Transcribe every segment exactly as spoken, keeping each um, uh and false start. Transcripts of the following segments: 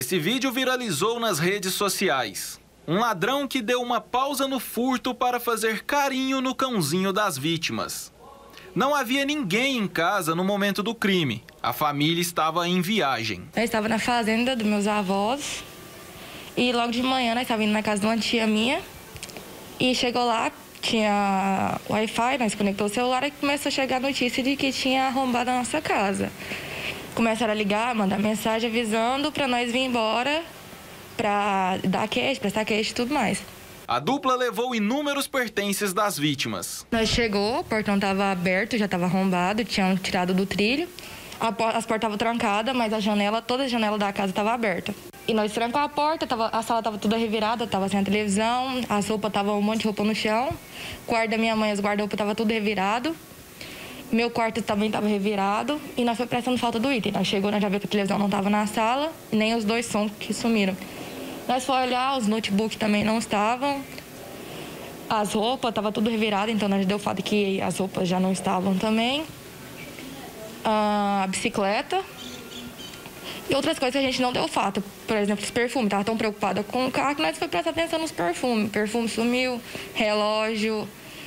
Esse vídeo viralizou nas redes sociais. Um ladrão que deu uma pausa no furto para fazer carinho no cãozinho das vítimas. Não havia ninguém em casa no momento do crime. A família estava em viagem. Eu estava na fazenda dos meus avós e logo de manhã nós estávamos indo na casa de uma tia minha e chegou lá, tinha Wi-Fi, nós conectou o celular e começou a chegar a notícia de que tinha arrombado a nossa casa. Começaram a ligar, mandar mensagem avisando para nós vir embora, para dar queixa, prestar queixa e tudo mais. A dupla levou inúmeros pertences das vítimas. Nós chegou, o portão estava aberto, já estava arrombado, tinham tirado do trilho. A por, as portas estavam trancadas, mas a janela, toda a janela da casa estava aberta. E nós trancamos a porta, tava, a sala estava toda revirada, estava sem a televisão, as roupas, estavam um monte de roupa no chão. O quarto da minha mãe, os guarda-roupa estavam tudo revirado. Meu quarto também estava revirado e nós foi prestando falta do item. Nós chegou, nós já viu que a televisão não estava na sala, nem os dois sons que sumiram. Nós fomos olhar, os notebooks também não estavam, as roupas estavam tudo revirado, então nós deu fato que as roupas já não estavam também. A bicicleta e outras coisas que a gente não deu fato. Por exemplo, os perfumes. Estava tão preocupada com o carro que nós foi prestar atenção nos perfumes. O perfume sumiu, relógio,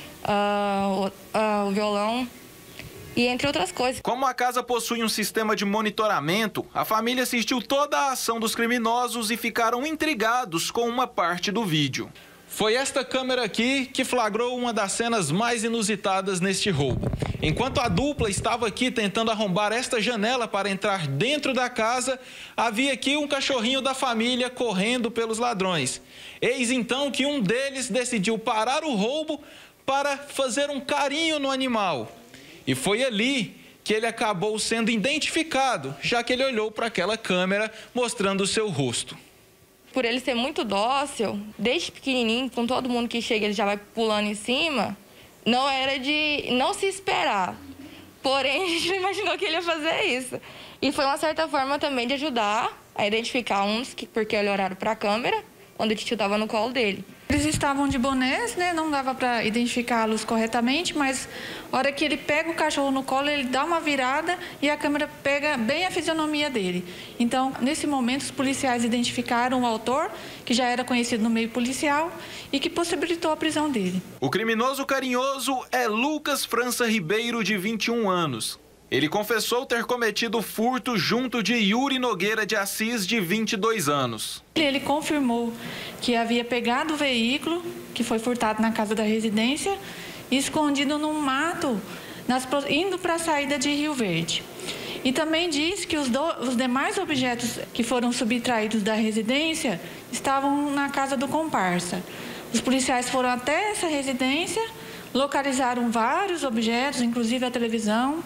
uh, o, uh, o violão. E entre outras coisas. Como a casa possui um sistema de monitoramento, a família assistiu toda a ação dos criminosos e ficaram intrigados com uma parte do vídeo. Foi esta câmera aqui que flagrou uma das cenas mais inusitadas neste roubo. Enquanto a dupla estava aqui tentando arrombar esta janela para entrar dentro da casa, havia aqui um cachorrinho da família correndo pelos ladrões. Eis então que um deles decidiu parar o roubo para fazer um carinho no animal. E foi ali que ele acabou sendo identificado, já que ele olhou para aquela câmera mostrando o seu rosto. Por ele ser muito dócil, desde pequenininho, com todo mundo que chega ele já vai pulando em cima, não era de não se esperar. Porém, a gente não imaginou que ele ia fazer isso. E foi uma certa forma também de ajudar a identificar uns, que, porque eles olharam para a câmera, quando o tio estava no colo dele. Eles estavam de bonés, né? Não dava para identificá-los corretamente, mas a hora que ele pega o cachorro no colo, ele dá uma virada e a câmera pega bem a fisionomia dele. Então, nesse momento, os policiais identificaram o autor, que já era conhecido no meio policial e que possibilitou a prisão dele. O criminoso carinhoso é Lucas França Ribeiro, de vinte e um anos. Ele confessou ter cometido furto junto de Yuri Nogueira de Assis, de vinte e dois anos. Ele confirmou que havia pegado o veículo, que foi furtado na casa da residência, e escondido num mato, nas, indo para a saída de Rio Verde. E também disse que os, do, os demais objetos que foram subtraídos da residência estavam na casa do comparsa. Os policiais foram até essa residência, localizaram vários objetos, inclusive a televisão,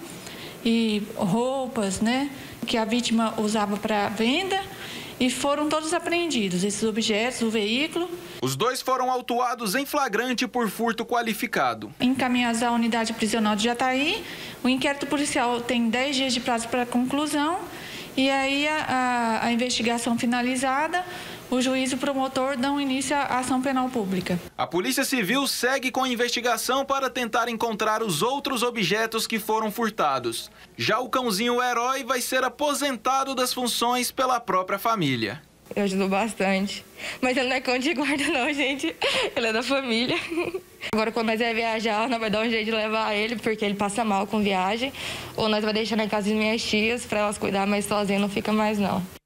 e roupas, né, que a vítima usava para venda, e foram todos apreendidos, esses objetos, o veículo. Os dois foram autuados em flagrante por furto qualificado. Encaminhados à unidade prisional de Jataí, o inquérito policial tem dez dias de prazo para conclusão, e aí a, a, a investigação finalizada, o juiz e o promotor dão início à ação penal pública. A Polícia Civil segue com a investigação para tentar encontrar os outros objetos que foram furtados. Já o cãozinho herói vai ser aposentado das funções pela própria família. Eu ajudo bastante. Mas ele não é cão de guarda não, gente. Ele é da família. Agora, quando nós vamos viajar, nós vamos dar um jeito de levar ele, porque ele passa mal com viagem. Ou nós vamos deixar na casa de minhas tias para elas cuidar, mas sozinho não fica mais não.